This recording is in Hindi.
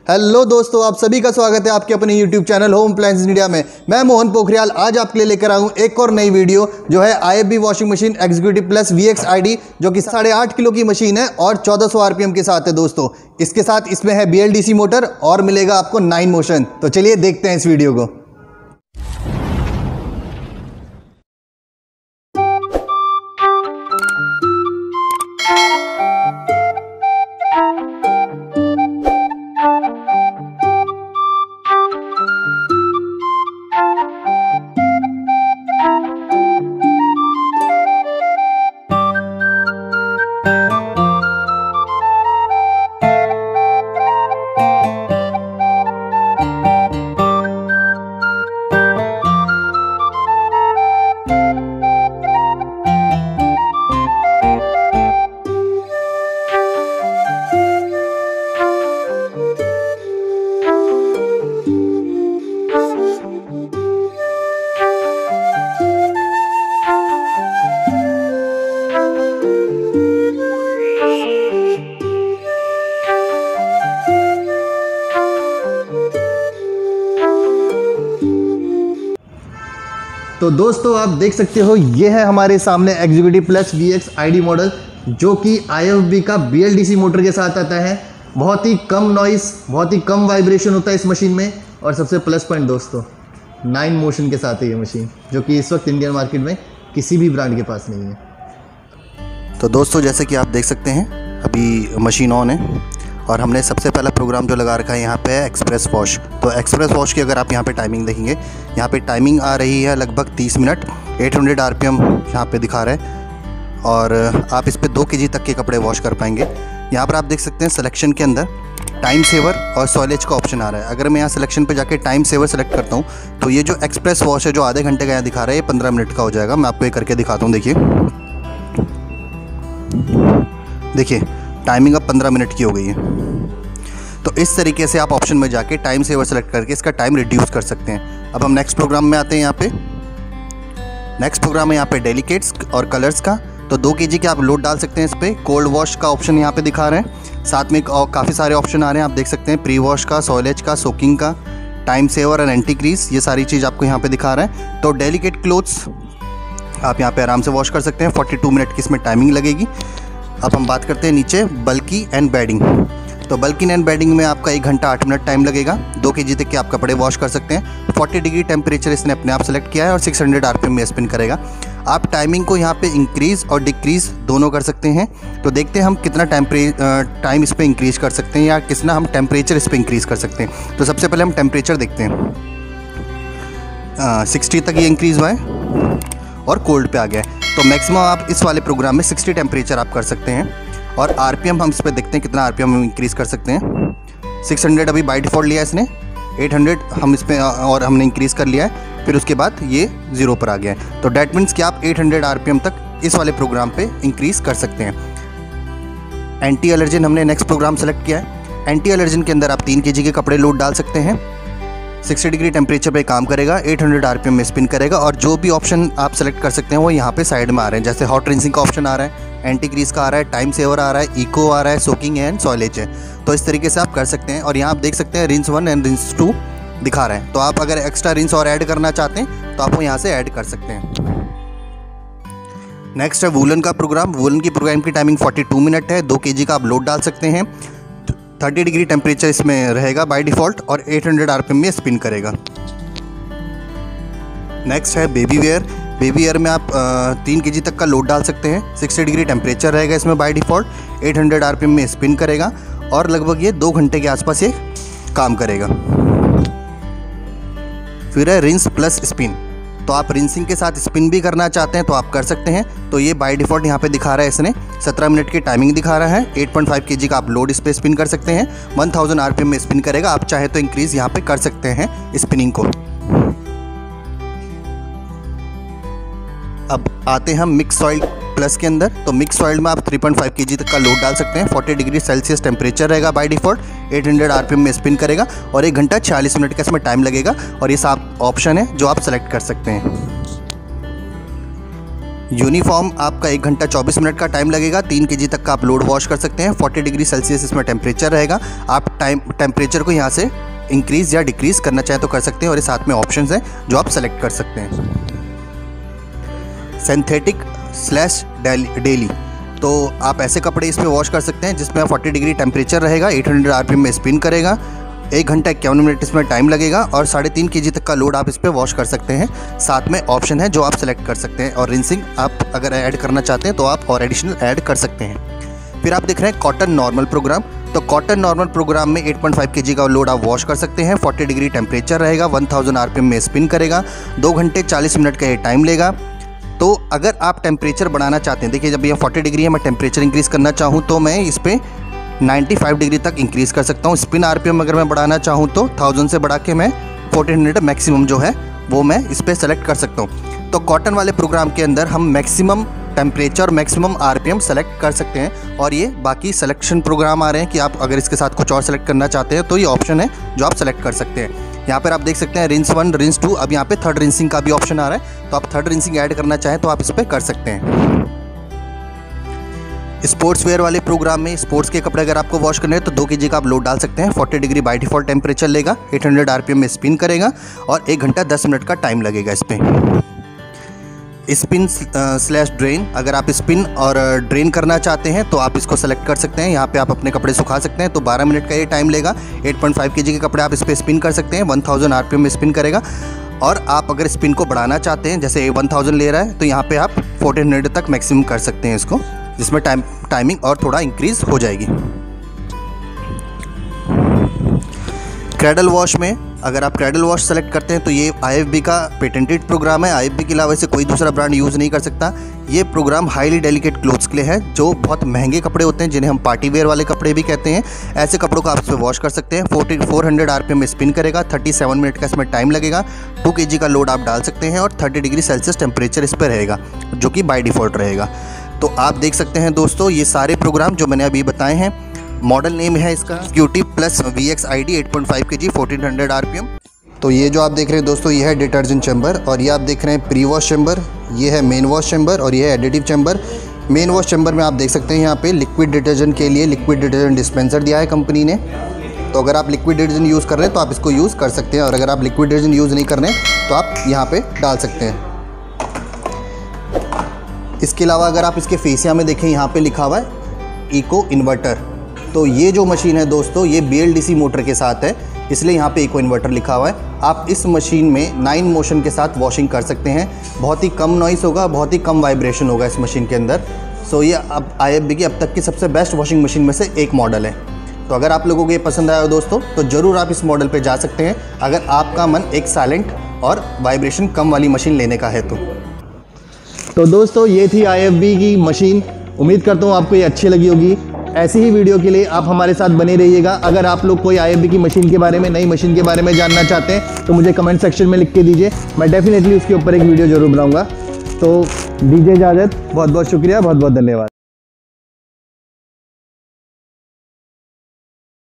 हेलो दोस्तों, आप सभी का स्वागत है आपके अपने YouTube channel home appliances India में। मैं मोहन पोखरियाल आज आपके लिए लेकर आऊँ एक और नई वीडियो जो है IFB washing machine executive plus VX ID जो कि 8.5 किलो की मशीन है और 1400 RPM के साथ है दोस्तों। इसके साथ इसमें है BLDC मोटर और मिलेगा आपको 9 मोशन। तो चलिए देखते हैं इस वीडियो को। तो दोस्तों आप देख सकते हो ये है हमारे सामने executive plus VX ID model जो कि IFB का BLDC मोटर के साथ आता है। बहुत ही कम नॉइस, बहुत ही कम वाइब्रेशन होता है इस मशीन में और सबसे प्लस पॉइंट दोस्तों 9 मोशन के साथ है ये मशीन जो कि इस वक्त इंडियन मार्केट में किसी भी ब्रांड के पास नहीं है। तो दोस्तों जैसे कि आप देख सकते हैं अभी मशीन ऑन है और हमने सबसे पहला प्रोग्राम जो लगा रखा है यहाँ पे है एक्सप्रेस वॉश। तो एक्सप्रेस वॉश की अगर आप यहाँ पे टाइमिंग देखेंगे, यहाँ पे टाइमिंग आ रही है लगभग 30 मिनट, 800 RPM यहाँ पे दिखा रहा है और आप इस पे 2 kg तक के कपड़े वॉश कर पाएंगे। यहाँ पर आप देख सकते हैं सिलेक्शन के अंदर टाइम सेवर और सॉइलेज का ऑप्शन आ रहा है। अगर मैं यहाँ सिलेक्शन पर जाके टाइम सेवर सेलेक्ट करता हूँ तो ये जो एक्सप्रेस वॉश है जो आधे घंटे का यहाँ दिखा रहा है ये 15 मिनट का हो जाएगा। मैं आपको ये करके दिखाता हूँ। देखिए टाइमिंग अब 15 मिनट की हो गई है। तो इस तरीके से आप ऑप्शन में जाके टाइम सेवर सेलेक्ट करके इसका टाइम रिड्यूस कर सकते हैं। अब हम नेक्स्ट प्रोग्राम में आते हैं। यहाँ पे नेक्स्ट प्रोग्राम है यहाँ पे डेलिकेट्स और कलर्स का। तो 2 kg के आप लोड डाल सकते हैं इस पर। कोल्ड वॉश का ऑप्शन यहाँ पे दिखा रहे हैं, साथ में काफ़ी सारे ऑप्शन आ रहे हैं। आप देख सकते हैं प्री वॉश का, सॉइलेज का, सोकिंग का, टाइम सेवर और एंटी क्रीज, ये सारी चीज़ आपको यहाँ पर दिखा रहे हैं। तो डेलिकेट क्लोथ्स आप यहाँ पर आराम से वॉश कर सकते हैं। 42 मिनट की इसमें टाइमिंग लगेगी। अब हम बात करते हैं नीचे बल्की एंड बेडिंग। तो बल्की एंड बेडिंग में आपका 1 घंटा 8 मिनट टाइम लगेगा। 2 kg तक के आप कपड़े वॉश कर सकते हैं। 40 डिग्री टेम्परेचर इसने अपने आप सेलेक्ट किया है और 600 RPM में स्पिन करेगा। आप टाइमिंग को यहाँ पे इंक्रीज़ और डिक्रीज़ दोनों कर सकते हैं। तो देखते हैं हम कितना टाइम इस पर इंक्रीज़ कर सकते हैं या कितना हम टेम्परेचर इस पर इंक्रीज़ कर सकते हैं। तो सबसे पहले हम टेम्परेचर देखते हैं। 60 तक ये इंक्रीज़ हुआ है और कोल्ड पे आ गया है। तो मैक्सिमम आप इस वाले प्रोग्राम में 60 टेम्परेचर आप कर सकते हैं। और RPM हम इस पर देखते हैं कितना RPM हम इंक्रीज़ कर सकते हैं। 600 अभी बाय डिफ़ॉल्ट लिया है इसने, 800 हम इस पर और हमने इंक्रीज़ कर लिया है, फिर उसके बाद ये 0 पर आ गया है। तो डैट मीन्स कि आप 800 RPM तक इस वाले प्रोग्राम पे इंक्रीज़ कर सकते हैं। एंटी एलर्जन हमने नेक्स्ट प्रोग्राम सेलेक्ट किया है। एंटी एलर्जन के अंदर आप 3 kg के कपड़े लोड डाल सकते हैं। 60 डिग्री टेम्परेचर पे काम करेगा, 800 RPM में स्पिन करेगा और जो भी ऑप्शन आप सेलेक्ट कर सकते हैं वो यहाँ पे साइड में आ रहे हैं। जैसे हॉट रिंसिंग का ऑप्शन आ रहा है, एंटी क्रीज का आ रहा है, टाइम सेवर आ रहा है, इको आ रहा है, सोकिंग एंड सॉइलेज है। तो इस तरीके से आप कर सकते हैं। और यहाँ आप देख सकते हैं रिंस 1 एंड रिंस 2 दिखा रहे हैं। तो आप अगर एक्स्ट्रा रिंस और ऐड करना चाहते हैं तो आप वो यहाँ से ऐड कर सकते हैं। नेक्स्ट है वूलन का प्रोग्राम। वूलन की प्रोग्राम की टाइमिंग 42 मिनट है। 2 kg का आप लोड डाल सकते हैं। 30 डिग्री टेम्परेचर इसमें रहेगा बाय डिफ़ॉल्ट और 800 RPM में स्पिन करेगा। नेक्स्ट है बेबी वेयर। बेबी वेयर में आप 3 kg तक का लोड डाल सकते हैं। 60 डिग्री टेम्परेचर रहेगा इसमें बाय डिफ़ॉल्ट, 800 RPM में स्पिन करेगा और लगभग ये 2 घंटे के आसपास ये काम करेगा। फिर है रिंस प्लस स्पिन। तो आप रिंसिंग के साथ स्पिन भी करना चाहते हैं तो आप कर सकते हैं। तो ये बाय डिफ़ॉल्ट यहाँ पे दिखा रहा है इसने 17 मिनट की टाइमिंग दिखा रहा है। 8.5 kg का आप लोड इस पर स्पिन कर सकते हैं। 1000 RPM में स्पिन करेगा। आप चाहे तो इंक्रीज़ यहाँ पे कर सकते हैं स्पिनिंग को। अब आते हैं हम मिक्स ऑयल प्लस के अंदर। तो मिक्स ऑयल में आप 3.5 kg तक का लोड डाल सकते हैं। 40 डिग्री सेल्सियस टेम्परेचर रहेगा बाय डिफ़ॉल्ट, 800 RPM में स्पिन करेगा और 1 घंटा 46 मिनट का इसमें टाइम लगेगा। और ये सब ऑप्शन है जो आप सेलेक्ट कर सकते हैं। यूनिफॉर्म आपका 1 घंटा 24 मिनट का टाइम लगेगा। 3 kg तक का आप लोड वॉश कर सकते हैं। 40 डिग्री सेल्सियस इसमें टेम्परेचर रहेगा। आप टेम्परेचर को यहाँ से इंक्रीज़ या डिक्रीज़ करना चाहें तो कर सकते हैं और ये साथ में ऑप्शंस हैं जो आप सेलेक्ट कर सकते हैं। सिंथेटिक/डेली, तो आप ऐसे कपड़े इसमें वॉश कर सकते हैं जिसमें 40 डिग्री टेम्परेचर रहेगा, 800 RPM में स्पिन करेगा, 1 घंटा 51 मिनट इसमें टाइम लगेगा और 3.5 kg तक का लोड आप इस पर वॉश कर सकते हैं। साथ में ऑप्शन है जो आप सेलेक्ट कर सकते हैं और रिंसिंग आप अगर ऐड करना चाहते हैं तो आप और एडिशनल ऐड कर सकते हैं। फिर आप देख रहे हैं कॉटन नॉर्मल प्रोग्राम। तो कॉटन नॉर्मल प्रोग्राम में 8.5 kg का लोड आप वॉश कर सकते हैं। 40 डिग्री टेम्परेचर रहेगा, 1000 RPM में स्पिन करेगा, 2 घंटे 40 मिनट का ये टाइम लेगा। तो अगर आप टेम्परेचर बढ़ाना चाहते हैं, देखिए जब ये 40 डिग्री है, मैं टेम्परेचर इंक्रीज़ करना चाहूँ तो मैं इस पर 95 डिग्री तक इंक्रीज़ कर सकता हूँ। स्पिन RPM अगर मैं बढ़ाना चाहूँ तो 1000 से बढ़ा के मैं 1400 मैक्सिमम जो है वो मैं इस पर सेलेक्ट कर सकता हूँ। तो कॉटन वाले प्रोग्राम के अंदर हम मैक्सिमम टेम्परेचर और मैक्सिमम RPM सेलेक्ट कर सकते हैं और ये बाकी सिलेक्शन प्रोग्राम आ रहे हैं कि आप अगर इसके साथ कुछ और सेलेक्ट करना चाहते हैं तो ये ऑप्शन है जो आप सेलेक्ट कर सकते हैं। यहाँ पर आप देख सकते हैं रिंस 1, रिंस 2, अब यहाँ पे थर्ड रिंसिंग का भी ऑप्शन आ रहा है, तो आप थर्ड रिंसिंग ऐड करना चाहें तो आप इस पर कर सकते हैं। स्पोर्ट्स वेयर वाले प्रोग्राम में स्पोर्ट्स के कपड़े अगर आपको वॉश करने हैं तो 2 kg का आप लोड डाल सकते हैं। 40 डिग्री बाई डिफ़ॉल्ट टेम्परेचर लेगा, 800 RPM में स्पिन करेगा और 1 घंटा 10 मिनट का टाइम लगेगा इस पर। स्पिन/ड्रेन, अगर आप स्पिन और ड्रेन करना चाहते हैं तो आप इसको सेलेक्ट कर सकते हैं। यहाँ पे आप अपने कपड़े सुखा सकते हैं, तो 12 मिनट का ये टाइम लेगा। 8.5 kg के कपड़े आप इस पर स्पिन कर सकते हैं, 1000 RPM में स्पिन करेगा। और आप अगर स्पिन को बढ़ाना चाहते हैं, जैसे 1000 ले रहा है तो यहाँ पे आप 1400 तक मैक्सिमम कर सकते हैं इसको, जिसमें टाइमिंग और थोड़ा इंक्रीज़ हो जाएगी। क्रैडल वॉश में अगर आप क्रैडल वॉश सेलेक्ट करते हैं तो ये IFB का पेटेंटेड प्रोग्राम है। IFB के अलावा इसे कोई दूसरा ब्रांड यूज़ नहीं कर सकता। ये प्रोग्राम हाईली डेलिकेट क्लोथ्स के लिए है, जो बहुत महंगे कपड़े होते हैं जिन्हें हम पार्टी वेयर वाले कपड़े भी कहते हैं। ऐसे कपड़ों को आप इसमें वॉश कर सकते हैं। 400 RPM में स्पिन करेगा, 37 मिनट का इसमें टाइम लगेगा। 2 kg का लोड आप डाल सकते हैं और 30 डिग्री सेल्सियस टेम्परेचर इस पर रहेगा, जो कि बाई डिफ़ॉल्ट रहेगा। तो आप देख सकते हैं दोस्तों, ये सारे प्रोग्राम जो मैंने अभी बताए हैं। मॉडल नेम है इसका QT Plus VX-ID 8.5 kg 1400 RPM। तो ये जो आप देख रहे हैं दोस्तों, ये है डिटर्जेंट चैम्बर और ये आप देख रहे हैं प्री वॉश चैम्बर, ये है मेन वॉश चैम्बर और ये है additive chamber. Main wash chamber में आप देख सकते हैं यहाँ पे लिक्विड डिटर्जेंट के लिए लिक्विड डिटर्जेंट डिस्पेंसर दिया है कंपनी ने। तो अगर आप लिक्विड डिटर्जेंट यूज़ कर रहे हैं तो आप इसको यूज़ कर सकते हैं, और अगर आप लिक्विड डिटर्जेंट यूज़ नहीं कर रहे हैं तो आप यहाँ पर डाल सकते हैं। इसके अलावा अगर आप इसके फेसिया में देखें, यहाँ पे लिखा हुआ है इको इन्वर्टर। तो ये जो मशीन है दोस्तों, ये BLDC मोटर के साथ है, इसलिए यहाँ पे इको इन्वर्टर लिखा हुआ है। आप इस मशीन में 9 मोशन के साथ वॉशिंग कर सकते हैं। बहुत ही कम नॉइस होगा, बहुत ही कम वाइब्रेशन होगा इस मशीन के अंदर। सो ये अब IFB की अब तक की सबसे बेस्ट वॉशिंग मशीन में से एक मॉडल है। तो अगर आप लोगों को ये पसंद आया हो दोस्तों, तो ज़रूर आप इस मॉडल पर जा सकते हैं, अगर आपका मन एक साइलेंट और वाइब्रेशन कम वाली मशीन लेने का है तो दोस्तों ये थी IFB की मशीन। उम्मीद करता हूँ आपको ये अच्छी लगी होगी। ऐसी ही वीडियो के लिए आप हमारे साथ बने रहिएगा। अगर आप लोग कोई IFB की मशीन के बारे में, नई मशीन के बारे में जानना चाहते हैं तो मुझे कमेंट सेक्शन में लिख के दीजिए, मैं डेफिनेटली उसके ऊपर एक वीडियो ज़रूर बनाऊँगा। तो दीजिए इजाज़त, बहुत बहुत शुक्रिया, बहुत बहुत धन्यवाद।